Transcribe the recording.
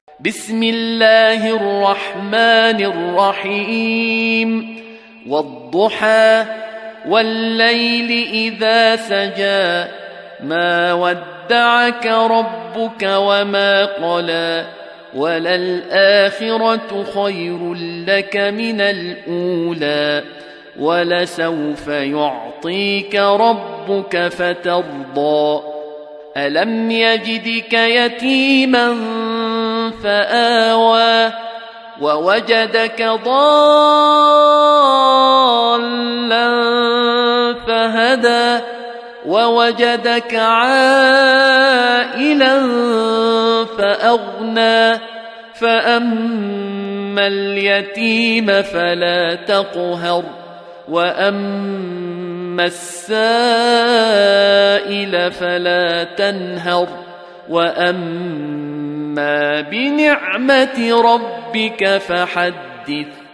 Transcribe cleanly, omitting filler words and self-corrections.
بسم الله الرحمن الرحيم والضحى والليل إذا سجى ما ودعك ربك وما قلى وللآخرة خير لك من الأولى ولسوف يعطيك ربك فترضى ألم يجدك يتيما فآوى ووجدك ضالا فهدى ووجدك عائلا فأغنى فأما اليتيم فلا تقهر وأما السائل فلا تنهر وأما بنعمة ربك فحدث